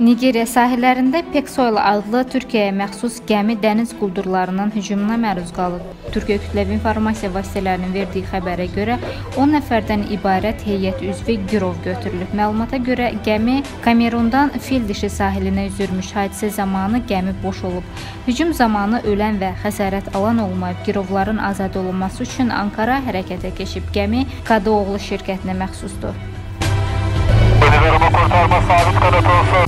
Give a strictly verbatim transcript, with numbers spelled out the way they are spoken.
Nigeriya sahillərində Peksoil adlı Türkiyəyə məxsus gəmi dəniz quldurlarının hücumuna məruz qalıb. Türkiyə kütləvi informasiya vasitələrinin verdiyi xəbərə görə on nəfərdən ibarət heyət üzvü girov götürülüb. Məlumata görə gəmi Kamerundan fil dişi sahilinə üzürmüş. Hadisə zamanı gəmi boş olub. Hücum zamanı ölən və xəsarət alan olmayıb. Girovların azad olunması üçün Ankara hərəkətə keçib. Gəmi Kadıoğlu şirkətinə məxsusdur. Kurtarma sabit kanat olsun.